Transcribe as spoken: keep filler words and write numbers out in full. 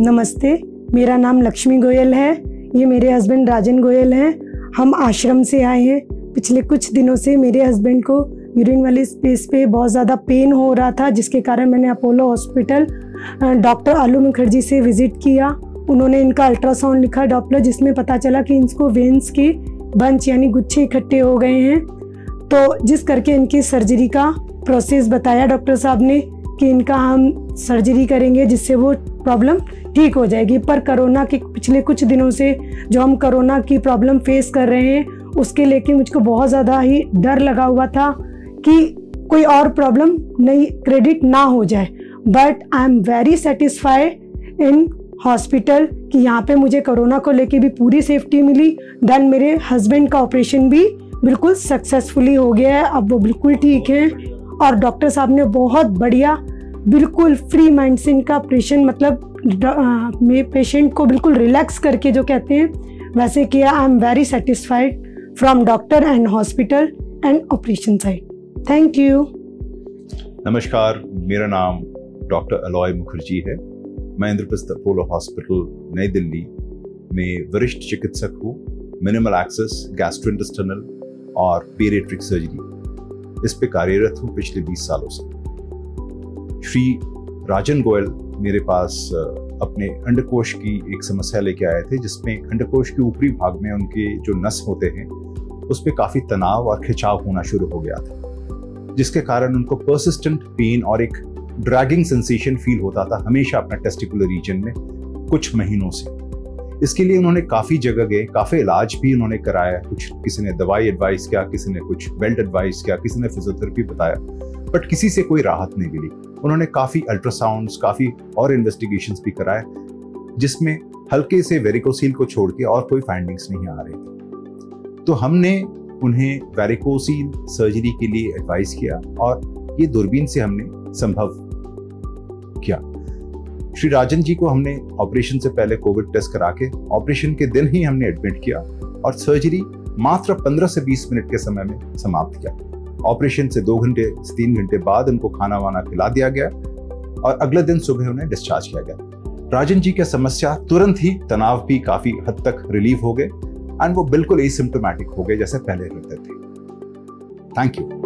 नमस्ते, मेरा नाम लक्ष्मी गोयल है। ये मेरे हस्बैंड राजन गोयल हैं। हम आश्रम से आए हैं। पिछले कुछ दिनों से मेरे हस्बैंड को यूरिन वाली स्पेस पे बहुत ज़्यादा पेन हो रहा था, जिसके कारण मैंने अपोलो हॉस्पिटल डॉक्टर आलू मुखर्जी से विज़िट किया। उन्होंने इनका अल्ट्रासाउंड लिखा डॉपलर, जिसमें पता चला कि इनको वेन्स के बंच यानी गुच्छे इकट्ठे हो गए हैं। तो जिस करके इनकी सर्जरी का प्रोसेस बताया डॉक्टर साहब ने कि इनका हम सर्जरी करेंगे जिससे वो प्रॉब्लम ठीक हो जाएगी। पर कोरोना के पिछले कुछ दिनों से जो हम कोरोना की प्रॉब्लम फेस कर रहे हैं, उसके लेके मुझको बहुत ज़्यादा ही डर लगा हुआ था कि कोई और प्रॉब्लम नहीं क्रेडिट ना हो जाए। But I am very satisfied in hospital कि यहाँ पे मुझे कोरोना को लेके भी पूरी सेफ्टी मिली। देन मेरे हस्बैंड का ऑपरेशन भी बिल्कुल सक्सेसफुली हो गया है, अब वो बिल्कुल ठीक हैं। और डॉक्टर साहब ने बहुत बढ़िया बिल्कुल फ्री माइंड से इनका ऑपरेशन, मतलब मेरे पेशेंट को बिल्कुल रिलैक्स करके जो कहते हैं वैसे किया। I am very satisfied from doctor and hospital and operation side. Thank you. नमस्कार, मेरा नाम डॉक्टर अलॉय मुखर्जी है। मैं इंद्रप्रस्थ अपोलो हॉस्पिटल नई दिल्ली में वरिष्ठ चिकित्सक हूँ। मिनिमल एक्सेस, गैस्ट्रोइंटेस्टाइनल और पीडियाट्रिक सर्जरी इस पे कार्यरत हूँ पिछले बीस सालों से। श्री राजन गोयल मेरे पास अपने अंडकोश की एक समस्या लेके आए थे, जिसमें अंडकोश के ऊपरी भाग में उनके जो नस होते हैं उस पर काफ़ी तनाव और खिंचाव होना शुरू हो गया था, जिसके कारण उनको पर्सिस्टेंट पेन और एक ड्रैगिंग सेंसेशन फील होता था हमेशा अपना टेस्टिकुलर रीजन में कुछ महीनों से। इसके लिए उन्होंने काफ़ी जगह गए, काफ़ी इलाज भी उन्होंने कराया। कुछ किसी ने दवाई एडवाइस किया, किसी ने कुछ बेल्ट एडवाइस किया, किसी ने फिजियोथेरेपी बताया, बट किसी से कोई राहत नहीं मिली। उन्होंने काफ़ी अल्ट्रासाउंड्स, काफ़ी और इन्वेस्टिगेशंस भी कराए, जिसमें हल्के से वेरिकोसील को छोड़ के और कोई फाइंडिंग्स नहीं आ रही थी। तो हमने उन्हें वेरिकोसील सर्जरी के लिए एडवाइस किया और ये दूरबीन से हमने संभव किया। श्री राजन जी को हमने ऑपरेशन से पहले कोविड टेस्ट करा के ऑपरेशन के दिन ही हमने एडमिट किया और सर्जरी मात्र पंद्रह से बीस मिनट के समय में समाप्त किया। ऑपरेशन से दो घंटे से तीन घंटे बाद उनको खाना वाना खिला दिया गया और अगले दिन सुबह उन्हें डिस्चार्ज किया गया। राजन जी की समस्या तुरंत ही, तनाव भी काफी हद तक रिलीव हो गए एंड वो बिल्कुल एसिम्प्टोमेटिक हो गए जैसे पहले रहते थे। Thank you.